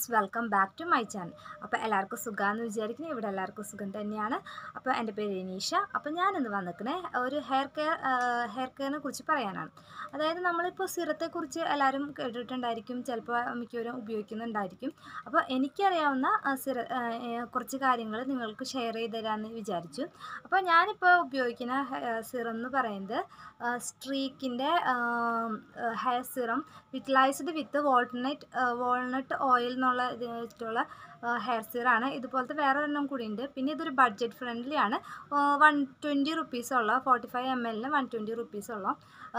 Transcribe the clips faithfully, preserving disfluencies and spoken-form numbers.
Friends, welcome back to my channel. അപ്പോൾ എല്ലാവർക്കും സുഖമാണെന്ന് വിചാരിക്കുന്നത്. ഇവിടെ എല്ലാവർക്കും സുഖം തന്നെയാണ്. അപ്പോൾ എൻ്റെ പേര് ഇനീഷ. അപ്പോൾ ഞാനിന്ന് വന്നിരിക്കണേ ഒരു ഹെയർ കെയർ ഹെയർ കെയറിനെ കുറിച്ച് പറയാനാണ്. അതായത് നമ്മളിപ്പോൾ സിറത്തെക്കുറിച്ച് എല്ലാവരും കേട്ടിട്ടുണ്ടായിരിക്കും, ചിലപ്പോൾ മിക്കവരും ഉപയോഗിക്കുന്നുണ്ടായിരിക്കും. അപ്പോൾ എനിക്കറിയാവുന്ന സിറ കുറച്ച് കാര്യങ്ങൾ നിങ്ങൾക്ക് ഷെയർ ചെയ്ത് തരാമെന്ന് വിചാരിച്ചു. അപ്പോൾ ഞാനിപ്പോൾ ഉപയോഗിക്കുന്ന സിറം എന്ന് പറയുന്നത് സ്ട്രീക്കിൻ്റെ hair serum vitalised with walnut walnut oil എന്നുള്ള ഇതിട്ടുള്ള ഹെയർ സിറാണ്. ഇതുപോലത്തെ വേറെ ഒരെണ്ണം കൂടി ഉണ്ട്. പിന്നെ ഇതൊരു ബഡ്ജറ്റ് ഫ്രണ്ട്ലി ആണ്. വൺ ട്വൻറ്റി റുപ്പീസുള്ള ഫോർട്ടി ഫൈവ് എം എല്ലിന് വൺ ട്വൻറ്റി റുപ്പീസുള്ള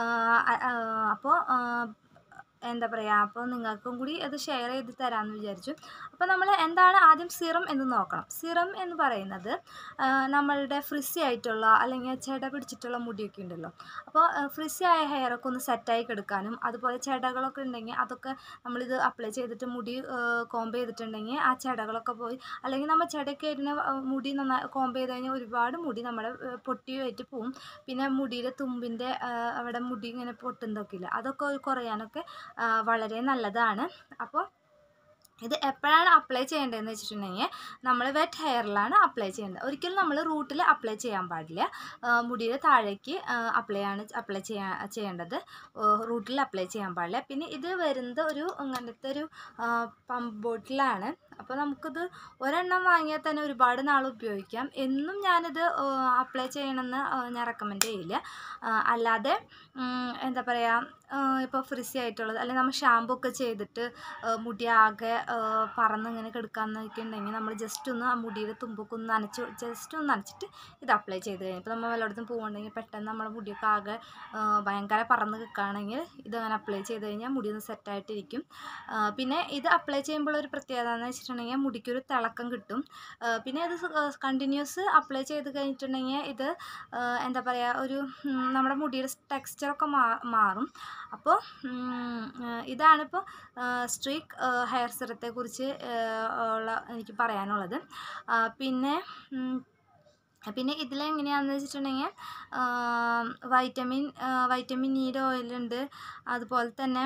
അപ്പോൾ എന്താ പറയുക, അപ്പോൾ നിങ്ങൾക്കും കൂടി അത് ഷെയർ ചെയ്ത് തരാമെന്ന് വിചാരിച്ചു. അപ്പോൾ നമ്മൾ എന്താണ് ആദ്യം സിറം എന്ന് നോക്കണം. സിറം എന്ന് പറയുന്നത് നമ്മളുടെ ഫ്രിസി ആയിട്ടുള്ള അല്ലെങ്കിൽ ചെട പിടിച്ചിട്ടുള്ള മുടിയൊക്കെ ഉണ്ടല്ലോ, അപ്പോൾ ഫ്രിസി ആയ ഹെയറൊക്കെ ഒന്ന് സെറ്റായി കിടക്കാനും, അതുപോലെ ചെടകളൊക്കെ ഉണ്ടെങ്കിൽ അതൊക്കെ നമ്മളിത് അപ്ലൈ ചെയ്തിട്ട് മുടി കോംബ് ചെയ്തിട്ടുണ്ടെങ്കിൽ ആ ചെടകളൊക്കെ പോയി, അല്ലെങ്കിൽ നമ്മൾ ചെടയൊക്കെ ആയിരുന്ന മുടി നന്നായി കോംബ് ചെയ്ത് കഴിഞ്ഞാൽ ഒരുപാട് മുടി നമ്മുടെ പൊട്ടിയായിട്ട് പോവും. പിന്നെ മുടിയുടെ തുമ്പിൻ്റെ അവിടെ മുടി ഇങ്ങനെ പൊട്ടുന്നതൊക്കെ ഇല്ല, അതൊക്കെ കുറയാനൊക്കെ വളരെ നല്ലതാണ്. അപ്പോൾ ഇത് എപ്പോഴാണ് അപ്ലൈ ചെയ്യേണ്ടതെന്ന് വെച്ചിട്ടുണ്ടെങ്കിൽ നമ്മൾ വെറ്റ് ഹെയറിലാണ് അപ്ലൈ ചെയ്യേണ്ടത്. ഒരിക്കലും നമ്മൾ റൂട്ടിൽ അപ്ലൈ ചെയ്യാൻ പാടില്ല. മുടിയുടെ താഴേക്ക് അപ്ലൈ ആണ് അപ്ലൈ ചെയ്യാൻ ചെയ്യേണ്ടത്, റൂട്ടിൽ അപ്ലൈ ചെയ്യാൻ പാടില്ല. പിന്നെ ഇത് വരുന്നത് ഒരു ഇങ്ങനത്തെ ഒരു പമ്പ് ബോട്ടിലാണ്. അപ്പോൾ നമുക്കിത് ഒരെണ്ണം വാങ്ങിയാൽ തന്നെ ഒരുപാട് നാൾ ഉപയോഗിക്കാം. എന്നും ഞാനിത് അപ്ലൈ ചെയ്യണമെന്ന് ഞാൻ റെക്കമെൻഡ് ചെയ്യില്ല. അല്ലാതെ എന്താ പറയുക, ഇപ്പോൾ ഫ്രിസി ആയിട്ടുള്ളത് അല്ലെങ്കിൽ നമ്മൾ ഷാമ്പൂ ഒക്കെ ചെയ്തിട്ട് മുടി ആകെ പറന്നിങ്ങനെ കിടക്കാമെന്നൊക്കെ ഉണ്ടെങ്കിൽ നമ്മൾ ജസ്റ്റ് ഒന്ന് ആ മുടിയുടെ തുമ്പൊക്കെ ഒന്ന് നനച്ച് ജസ്റ്റ് ഒന്ന് നനച്ചിട്ട് ഇത് അപ്ലൈ ചെയ്ത് കഴിഞ്ഞാൽ, ഇപ്പോൾ നമ്മൾ വല്ലയിടത്തും പോകുന്നുണ്ടെങ്കിൽ പെട്ടെന്ന് നമ്മുടെ മുടിയൊക്കെ ആകെ ഭയങ്കര പറന്ന് കിടക്കുകയാണെങ്കിൽ ഇതങ്ങനെ അപ്ലൈ ചെയ്ത് കഴിഞ്ഞാൽ മുടി ഒന്ന് സെറ്റായിട്ടിരിക്കും. പിന്നെ ഇത് അപ്ലൈ ചെയ്യുമ്പോൾ ഒരു പ്രത്യേകത എന്ന് വെച്ചിട്ടുണ്ടെങ്കിൽ മുടിക്കൊരു തിളക്കം കിട്ടും. പിന്നെ ഇത് കണ്ടിന്യൂസ് അപ്ലൈ ചെയ്ത് കഴിഞ്ഞിട്ടുണ്ടെങ്കിൽ ഇത് എന്താ പറയുക, ഒരു നമ്മുടെ മുടിയുടെ ടെക്സ്ചറൊക്കെ മാ മാറും അപ്പോൾ ഇതാണിപ്പോൾ സ്ട്രീക്ക് ഹെയർ സിറത്തെക്കുറിച്ച് ഉള്ള എനിക്ക് പറയാനുള്ളത്. പിന്നെ പിന്നെ ഇതിലെങ്ങനെയാണെന്ന് വെച്ചിട്ടുണ്ടെങ്കിൽ വൈറ്റമിൻ വൈറ്റമിൻ ഇയുടെ ഓയിലുണ്ട്. അതുപോലെ തന്നെ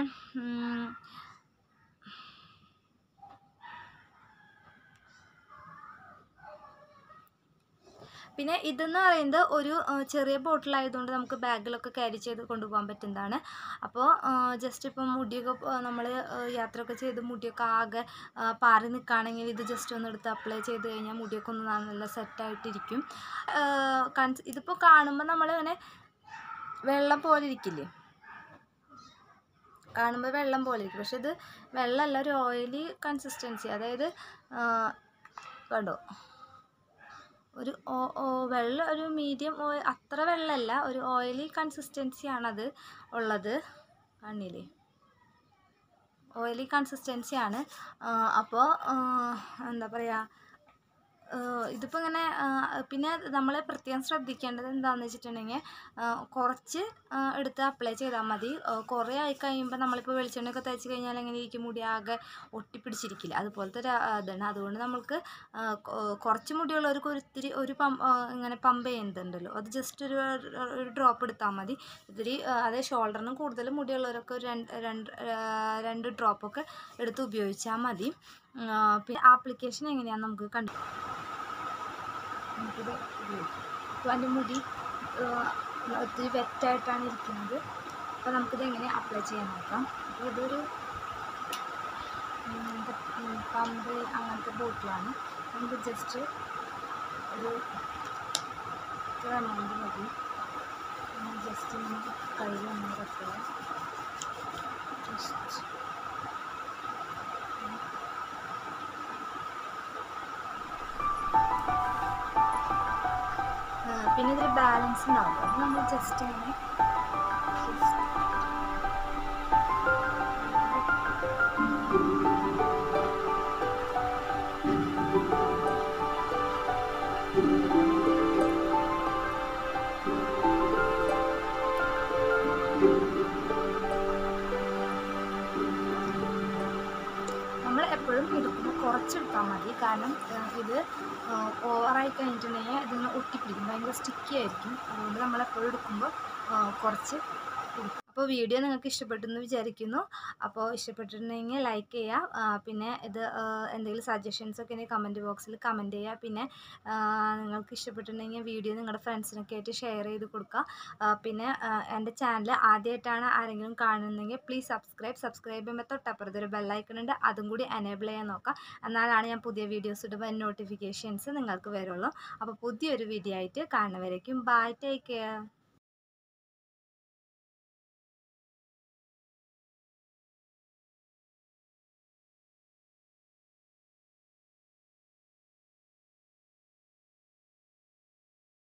പിന്നെ ഇതെന്ന് പറയുന്നത് ഒരു ചെറിയ ബോട്ടിലായതുകൊണ്ട് നമുക്ക് ബാഗിലൊക്കെ ക്യാരി ചെയ്ത് കൊണ്ടുപോകാൻ പറ്റുന്നതാണ്. അപ്പോൾ ജസ്റ്റ് ഇപ്പം മുടിയൊക്കെ നമ്മൾ യാത്രയൊക്കെ ചെയ്ത് മുടിയൊക്കെ ആകെ പാറി നിൽക്കുകയാണെങ്കിൽ ഇത് ജസ്റ്റ് ഒന്ന് എടുത്ത് അപ്ലൈ ചെയ്ത് കഴിഞ്ഞാൽ മുടിയൊക്കെ ഒന്ന് നല്ല സെറ്റായിട്ടിരിക്കും. കൺസ് ഇതിപ്പോൾ കാണുമ്പോൾ നമ്മളിങ്ങനെ വെള്ളം പോലെ ഇരിക്കില്ലേ, കാണുമ്പോൾ വെള്ളം പോലെ ഇരിക്കും, പക്ഷെ ഇത് വെള്ളമല്ല, ഒരു ഓയിലി കൺസിസ്റ്റൻസി. അതായത് കണ്ടോ, ഒരു വെള്ളം ഒരു മീഡിയം ഓയിൽ, അത്ര വെള്ളമല്ല, ഒരു ഓയിലി കൺസിസ്റ്റൻസിയാണത് ഉള്ളത്. കണ്ണില്ലേ, ഓയിലി കൺസിസ്റ്റൻസിയാണ്. അപ്പോൾ എന്താ പറയുക, ഇതിപ്പോൾ ഇങ്ങനെ പിന്നെ നമ്മൾ പ്രത്യേകം ശ്രദ്ധിക്കേണ്ടത് എന്താണെന്ന് വെച്ചിട്ടുണ്ടെങ്കിൽ കുറച്ച് എടുത്ത് അപ്ലൈ ചെയ്താൽ മതി. കുറേ ആയി കഴിയുമ്പോൾ നമ്മളിപ്പോൾ വെളിച്ചെണ്ണയൊക്കെ തേച്ച് കഴിഞ്ഞാൽ എങ്ങനെ ഇരിക്കും, മുടി ആകെ ഒട്ടിപ്പിടിച്ചിരിക്കില്ല, അതുപോലത്തെ ഒരു ഇതാണ്. അതുകൊണ്ട് നമ്മൾക്ക് കുറച്ച് മുടിയുള്ളവർക്ക് ഒരിത്തിരി ഒരു പമ്പ് ഇങ്ങനെ പമ്പ് ചെയ്യുന്നുണ്ടല്ലോ, അത് ജസ്റ്റ് ഒരു ഒരു ഡ്രോപ്പ് എടുത്താൽ മതി. ഇത്തിരി അതേ ഷോൾഡറിനും കൂടുതൽ മുടിയുള്ളവരൊക്കെ ഒരു രണ്ട് രണ്ട് രണ്ട് ഡ്രോപ്പൊക്കെ എടുത്ത് ഉപയോഗിച്ചാൽ മതി. പിന്നെ ആപ്ലിക്കേഷൻ എങ്ങനെയാണെന്ന് നമുക്ക് കണ്ടു നമുക്കിത് ഉപയോഗിക്കാം. അപ്പോൾ എൻ്റെ മുടി ഒത്തിരി വെറ്റായിട്ടാണ് ഇരിക്കുന്നത്. അപ്പോൾ നമുക്കിത് എങ്ങനെ അപ്ലൈ ചെയ്യാൻ നോക്കാം. അപ്പോൾ ഇതൊരു പമ്പ് അങ്ങനത്തെ ബോട്ടിലാണ്. നമുക്ക് ജസ്റ്റ് ഒരു ഇത്ര എമൗണ്ട് മതി. ജസ്റ്റ് നമുക്ക് കയ്യിൽ ഒന്ന് വെക്കുക. ജസ്റ്റ് പിന്നെ ഇതിൽ ബാലൻസ് ഉണ്ടാവും, അത് നമ്മൾ ജസ്റ്റ് ഇങ്ങനെ നമ്മൾ എപ്പോഴും എടുക്കുമ്പോൾ കുറച്ചെടുത്താൽ മതി. കാരണം ഇത് ഓവറായി കഴിഞ്ഞിട്ടുണ്ടെങ്കിൽ ഇതിങ്ങനെ ഒട്ടിപ്പിടിക്കും, ഭയങ്കര സ്റ്റിക്കി ആയിരിക്കും. അതുകൊണ്ട് നമ്മൾ എപ്പോഴും എടുക്കുമ്പോൾ കുറച്ച് കൊടുക്കും. അപ്പോൾ വീഡിയോ നിങ്ങൾക്ക് ഇഷ്ടപ്പെട്ടെന്ന് വിചാരിക്കുന്നു. അപ്പോൾ ഇഷ്ടപ്പെട്ടിട്ടുണ്ടെങ്കിൽ ലൈക്ക് ചെയ്യുക. പിന്നെ ഇത് എന്തെങ്കിലും സജഷൻസ് ഒക്കെ ഉണ്ടെങ്കിൽ കമൻറ്റ് ബോക്സിൽ കമൻറ്റ് ചെയ്യുക. പിന്നെ നിങ്ങൾക്ക് ഇഷ്ടപ്പെട്ടിട്ടുണ്ടെങ്കിൽ വീഡിയോ നിങ്ങളുടെ ഫ്രണ്ട്സിനൊക്കെ ആയിട്ട് ഷെയർ ചെയ്ത് കൊടുക്കുക. പിന്നെ എൻ്റെ ചാനൽ ആദ്യമായിട്ടാണ് ആരെങ്കിലും കാണുന്നതെങ്കിൽ പ്ലീസ് സബ്സ്ക്രൈബ് സബ്സ്ക്രൈബ് ചെയ്യുമ്പോൾ തൊട്ടപ്പുറത്ത് ഒരു ബെല്ലൈക്കൺ ഉണ്ട്, അതും കൂടി എനേബിൾ ചെയ്യാൻ നോക്കാം. എന്നാലാണ് ഞാൻ പുതിയ വീഡിയോസ് ഇടുമ്പോൾ നോട്ടിഫിക്കേഷൻസ് നിങ്ങൾക്ക് വരുള്ളൂ. അപ്പോൾ പുതിയൊരു വീഡിയോ ആയിട്ട് കാണുന്നവരേക്കും ബൈ, ടേക്ക് കെയർ.